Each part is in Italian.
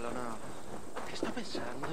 Lascialo, no. Che sto pensando?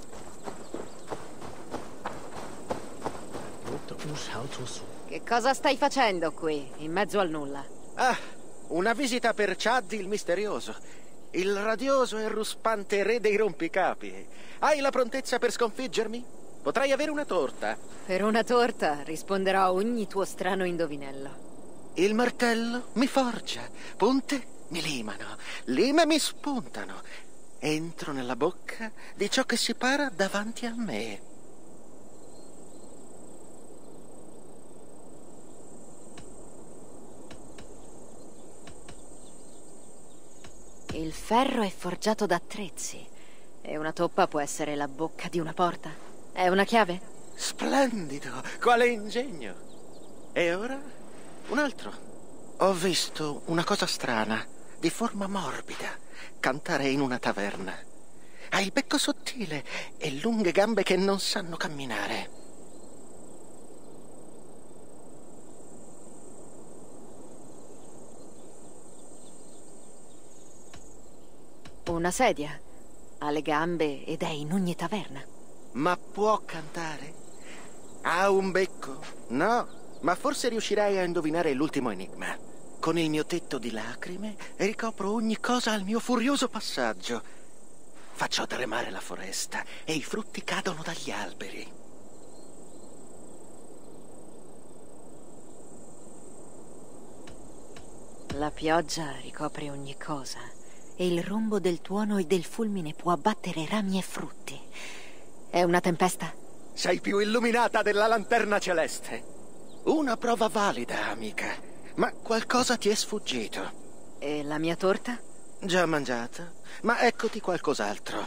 Che cosa stai facendo qui, in mezzo al nulla? Ah, una visita per Chad il misterioso. Il radioso e ruspante re dei rompicapi. Hai la prontezza per sconfiggermi? Potrai avere una torta. Per una torta risponderò a ogni tuo strano indovinello. Il martello mi forgia, punte mi limano, lime mi spuntano. Entro nella bocca di ciò che si para davanti a me. Il ferro è forgiato da attrezzi e una toppa può essere la bocca di una porta. È una chiave? Splendido, quale ingegno. E ora? Un altro. Ho visto una cosa strana, di forma morbida, cantare in una taverna. Ha il becco sottile e lunghe gambe che non sanno camminare. Una sedia. Ha le gambe ed è in ogni taverna. Ma può cantare? Ha un becco? No, ma forse riuscirai a indovinare l'ultimo enigma. Con il mio tetto di lacrime ricopro ogni cosa al mio furioso passaggio. Faccio tremare la foresta e i frutti cadono dagli alberi. La pioggia ricopre ogni cosa e il rombo del tuono e del fulmine può abbattere rami e frutti. È una tempesta? Sei più illuminata della lanterna celeste. Una prova valida, amica. Ma qualcosa ti è sfuggito. E la mia torta? Già mangiata? Ma eccoti qualcos'altro.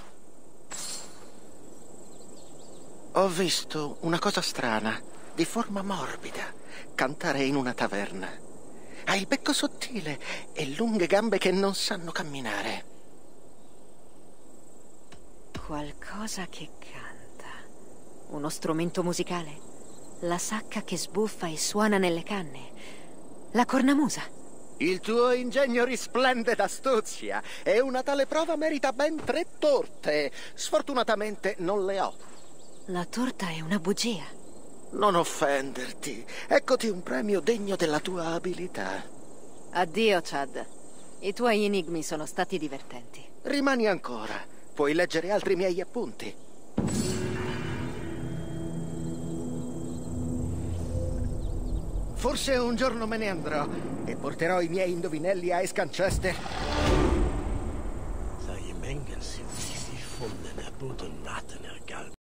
Ho visto una cosa strana, di forma morbida, cantare in una taverna. Ha il becco sottile e lunghe gambe che non sanno camminare. Qualcosa che canta. Uno strumento musicale? La sacca che sbuffa e suona nelle canne? La cornamusa? Il tuo ingegno risplende d'astuzia e una tale prova merita ben 3 torte. Sfortunatamente non le ho. La torta è una bugia. Non offenderti. Eccoti un premio degno della tua abilità. Addio, Chad. I tuoi enigmi sono stati divertenti. Rimani ancora. Puoi leggere altri miei appunti. Forse un giorno me ne andrò e porterò i miei indovinelli a Escanchester. Zou je mengen zien die vonden naar boeten natten